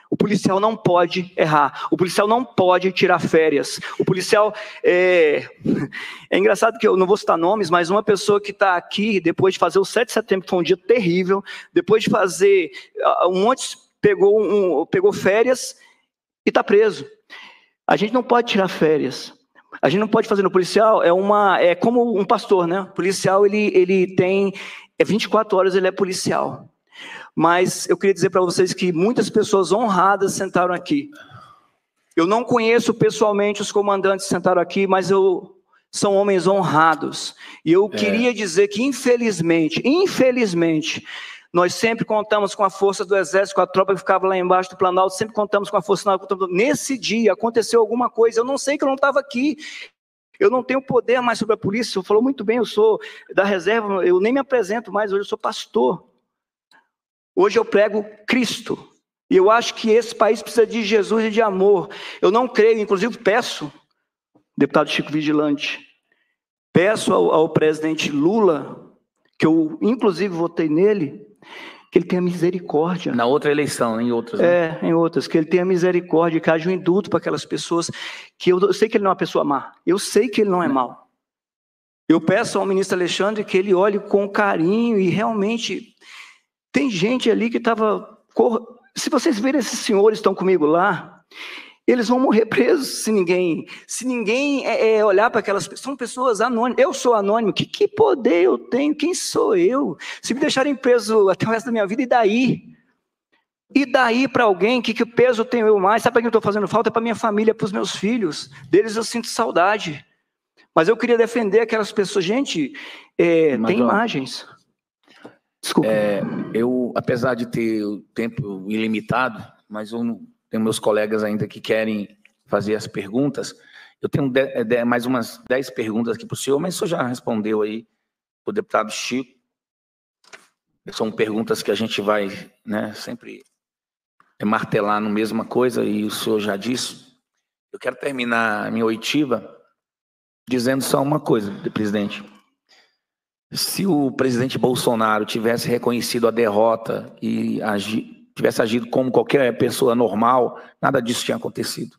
O policial não pode errar, o policial não pode tirar férias. O policial é engraçado que eu não vou citar nomes, mas uma pessoa que está aqui, depois de fazer o 7 de setembro, que foi um dia terrível, depois de fazer um monte, pegou férias e está preso. A gente não pode tirar férias. A gente não pode fazer no policial, é como um pastor, né? O policial, ele tem 24 horas, ele é policial. Mas eu queria dizer para vocês que muitas pessoas honradas sentaram aqui. Eu não conheço pessoalmente os comandantes que sentaram aqui, mas são homens honrados. E eu queria dizer que, infelizmente, nós sempre contamos com a força do exército, com a tropa que ficava lá embaixo do Planalto, sempre contamos com a força naval. Nesse dia aconteceu alguma coisa, eu não sei que eu não estava aqui. Eu não tenho poder mais sobre a polícia. Você falou muito bem, eu sou da reserva, eu nem me apresento mais, hoje eu sou pastor. Hoje eu prego Cristo. E eu acho que esse país precisa de Jesus e de amor. Eu não creio, inclusive peço, deputado Chico Vigilante, peço ao presidente Lula, que eu inclusive votei nele, que ele tenha misericórdia. Na outra eleição, em outras. Né? Em outras, que ele tenha misericórdia, que haja um indulto para aquelas pessoas, que eu sei que ele não é uma pessoa má, eu sei que ele não é mau. Eu peço ao ministro Alexandre que ele olhe com carinho e realmente... Tem gente ali que estava... Se vocês verem esses senhores que estão comigo lá, eles vão morrer presos se ninguém olhar para aquelas pessoas. São pessoas anônimas. Eu sou anônimo. Que poder eu tenho? Quem sou eu? Se me deixarem preso até o resto da minha vida, e daí? E daí para alguém, que peso tenho eu mais? Sabe para quem eu estou fazendo falta? É para minha família, para os meus filhos. Deles eu sinto saudade. Mas eu queria defender aquelas pessoas. Gente, tem imagens... Desculpa. Eu, apesar de ter o tempo ilimitado, mas eu tenho meus colegas ainda que querem fazer as perguntas. Eu tenho mais umas 10 perguntas aqui para o senhor, mas o senhor já respondeu aí para o deputado Chico. São perguntas que a gente vai, né, sempre martelar na mesma coisa, e o senhor já disse. Eu quero terminar a minha oitiva dizendo só uma coisa, presidente. Se o presidente Bolsonaro tivesse reconhecido a derrota e tivesse agido como qualquer pessoa normal, nada disso tinha acontecido.